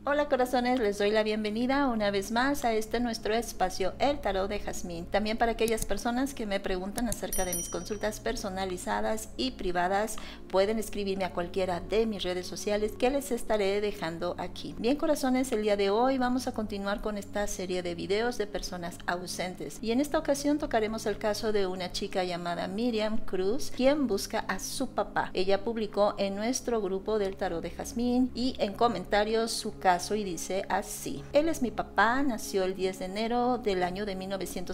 Hola corazones, les doy la bienvenida una vez más a este nuestro espacio, el Tarot de Jazmín. También para aquellas personas que me preguntan acerca de mis consultas personalizadas y privadas, pueden escribirme a cualquiera de mis redes sociales que les estaré dejando aquí. Bien corazones, el día de hoy vamos a continuar con esta serie de videos de personas ausentes. Y en esta ocasión tocaremos el caso de una chica llamada Miriam Cruz, quien busca a su papá. Ella publicó en nuestro grupo del Tarot de Jazmín y en comentarios su caso y dice así: él es mi papá, nació el 10 de enero del año de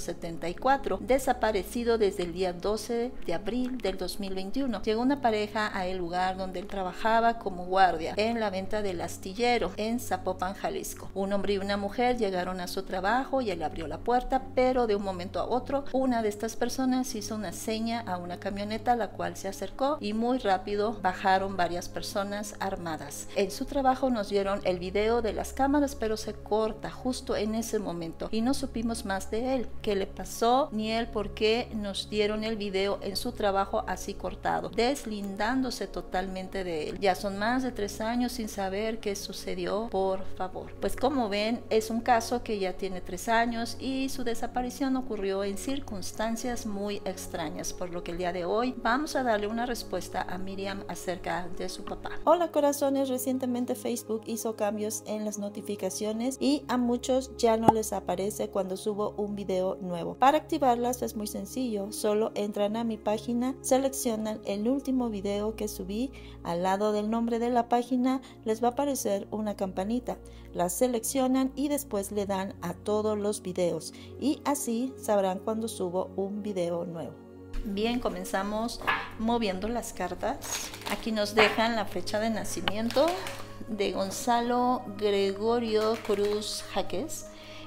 1974, desaparecido desde el día 12 de abril del 2021. Llegó una pareja a el lugar donde él trabajaba como guardia en la venta del astillero en Zapopan, Jalisco. Un hombre y una mujer llegaron a su trabajo y él abrió la puerta, pero de un momento a otro una de estas personas hizo una seña a una camioneta, la cual se acercó y muy rápido bajaron varias personas armadas. En su trabajo nos dieron el video de las cámaras, pero se corta justo en ese momento y no supimos más de él, qué le pasó ni él por qué nos dieron el video en su trabajo así cortado, deslindándose totalmente de él. Ya son más de 3 años sin saber qué sucedió, por favor. Pues como ven, es un caso que ya tiene 3 años y su desaparición ocurrió en circunstancias muy extrañas, por lo que el día de hoy vamos a darle una respuesta a Miriam acerca de su papá. Hola corazones, recientemente Facebook hizo cambios en las notificaciones y a muchos ya no les aparece cuando subo un video nuevo. Para activarlas es muy sencillo, solo entran a mi página, seleccionan el último video que subí, al lado del nombre de la página les va a aparecer una campanita, la seleccionan y después le dan a todos los videos y así sabrán cuando subo un video nuevo. Bien, comenzamos moviendo las cartas. Aquí nos dejan la fecha de nacimiento de Gonzalo Gregorio Cruz Jaques,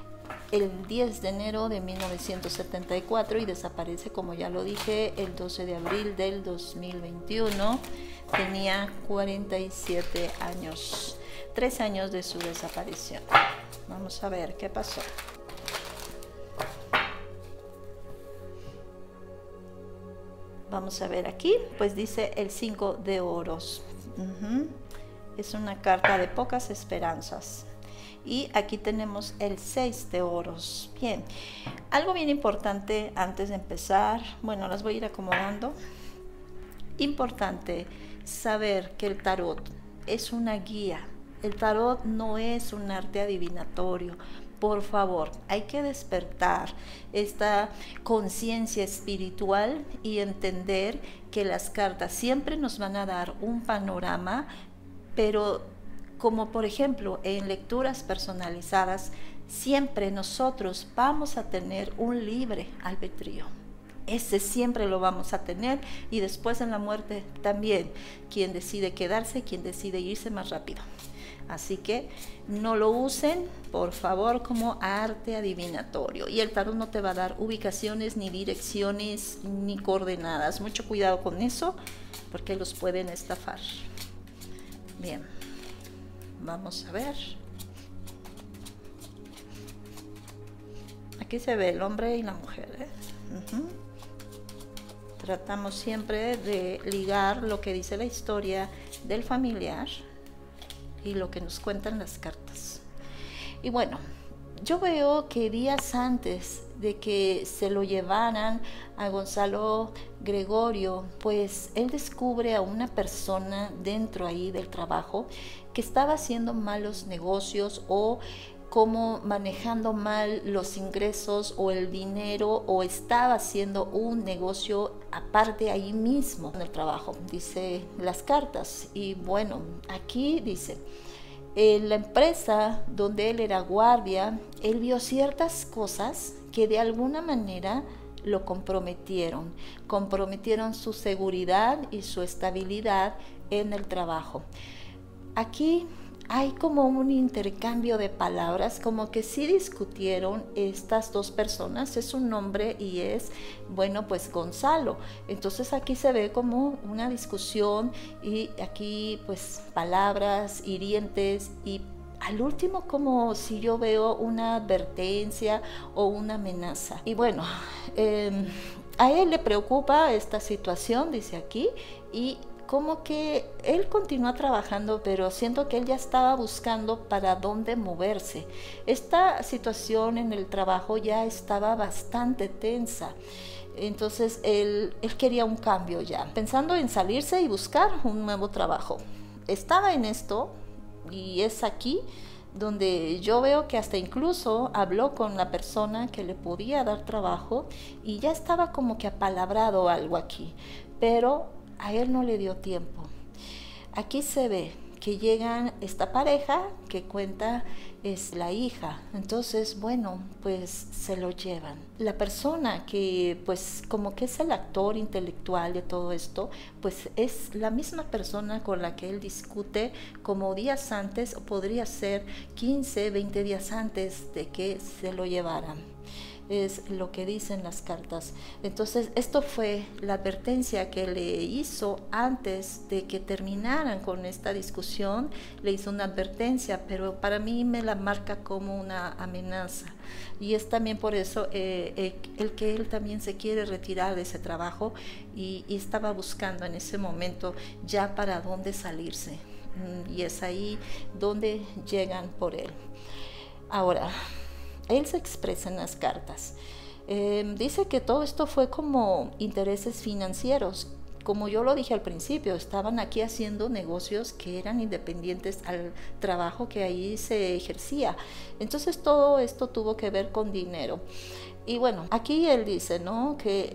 el 10 de enero de 1974 y desaparece, como ya lo dije, el 12 de abril del 2021. Tenía 47 años, 3 años de su desaparición. Vamos a ver qué pasó. Vamos a ver aquí, pues dice el 5 de oros. Es una carta de pocas esperanzas. Y aquí tenemos el 6 de oros. Bien, algo bien importante antes de empezar, bueno, las voy a ir acomodando. Importante saber que el tarot es una guía. El tarot no es un arte adivinatorio. Por favor, hay que despertar esta conciencia espiritual y entender que las cartas siempre nos van a dar un panorama, pero como por ejemplo en lecturas personalizadas, siempre nosotros vamos a tener un libre albedrío. Ese siempre lo vamos a tener y después en la muerte también, quien decide quedarse, quien decide irse más rápido. Así que no lo usen, por favor, como arte adivinatorio. Y el tarot no te va a dar ubicaciones, ni direcciones, ni coordenadas. Mucho cuidado con eso, porque los pueden estafar. Bien, vamos a ver. Aquí se ve el hombre y la mujer, Tratamos siempre de ligar lo que dice la historia del familiar y lo que nos cuentan las cartas. Y bueno, yo veo que días antes de que se lo llevaran a Gonzalo Gregorio, pues él descubre a una persona dentro ahí del trabajo que estaba haciendo malos negocios o como manejando mal los ingresos o el dinero, o estaba haciendo un negocio aparte ahí mismo en el trabajo, dice las cartas. Y bueno, aquí dice, en la empresa donde él era guardia, él vio ciertas cosas que de alguna manera lo comprometieron su seguridad y su estabilidad en el trabajo. Aquí hay como un intercambio de palabras, como que sí discutieron estas dos personas, es un hombre y es, bueno, pues Gonzalo. Entonces aquí se ve como una discusión y aquí pues palabras hirientes y al último como si yo veo una advertencia o una amenaza. Y bueno, a él le preocupa esta situación, dice aquí, y como que él continúa trabajando, pero siento que él ya estaba buscando para dónde moverse. Esta situación en el trabajo ya estaba bastante tensa. Entonces él quería un cambio ya, pensando en salirse y buscar un nuevo trabajo. Estaba en esto y es aquí donde yo veo que hasta incluso habló con la persona que le podía dar trabajo y ya estaba como que apalabrado algo aquí, pero a él no le dio tiempo. Aquí se ve que llegan esta pareja que cuenta es la hija, entonces bueno, pues se lo llevan. La persona que pues como que es el actor intelectual de todo esto, pues es la misma persona con la que él discute como días antes, o podría ser 15, 20 días antes de que se lo llevaran. Es lo que dicen las cartas. Entonces esto fue la advertencia que le hizo antes de que terminaran con esta discusión. Le hizo una advertencia, pero para mí me la marca como una amenaza, y es también por eso el que él también se quiere retirar de ese trabajo y estaba buscando en ese momento ya para dónde salirse, y es ahí donde llegan por él. Ahora, él se expresa en las cartas. Dice que todo esto fue como intereses financieros. Como yo lo dije al principio, estaban aquí haciendo negocios que eran independientes al trabajo que ahí se ejercía. Entonces todo esto tuvo que ver con dinero. Y bueno, aquí él dice, ¿no?, que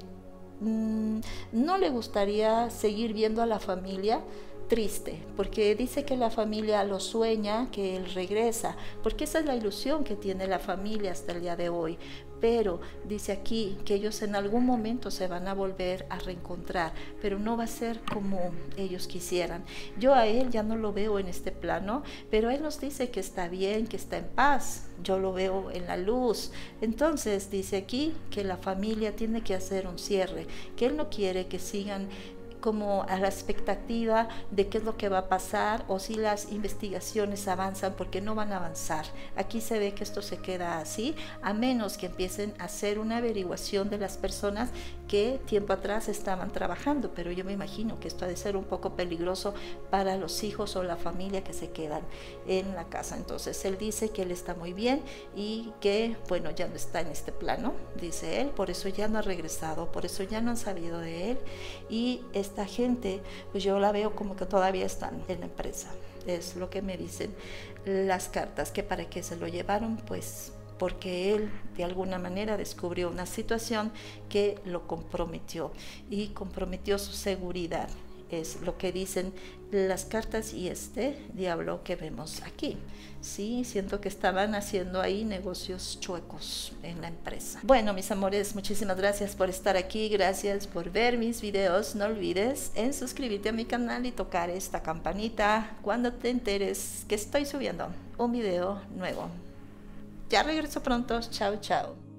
no le gustaría seguir viendo a la familia triste, porque dice que la familia lo sueña, que él regresa, porque esa es la ilusión que tiene la familia hasta el día de hoy. Pero dice aquí que ellos en algún momento se van a volver a reencontrar, pero no va a ser como ellos quisieran. Yo a él ya no lo veo en este plano, pero él nos dice que está bien, que está en paz. Yo lo veo en la luz. Entonces dice aquí que la familia tiene que hacer un cierre, que él no quiere que sigan como a la expectativa de qué es lo que va a pasar o si las investigaciones avanzan, porque no van a avanzar. Aquí se ve que esto se queda así, a menos que empiecen a hacer una averiguación de las personas que tiempo atrás estaban trabajando, pero yo me imagino que esto ha de ser un poco peligroso para los hijos o la familia que se quedan en la casa. Entonces él dice que él está muy bien y que bueno, ya no está en este plano, dice él, por eso ya no ha regresado, por eso ya no han sabido de él, y esta gente, pues yo la veo como que todavía están en la empresa. Es lo que me dicen las cartas, que para qué se lo llevaron, pues porque él de alguna manera descubrió una situación que lo comprometió y comprometió su seguridad. Es lo que dicen las cartas y este diablo que vemos aquí. Sí, siento que estaban haciendo ahí negocios chuecos en la empresa. Bueno, mis amores, muchísimas gracias por estar aquí, gracias por ver mis videos. No olvides en suscribirte a mi canal y tocar esta campanita cuando te enteres que estoy subiendo un video nuevo. Ya regreso pronto. Chao, chao.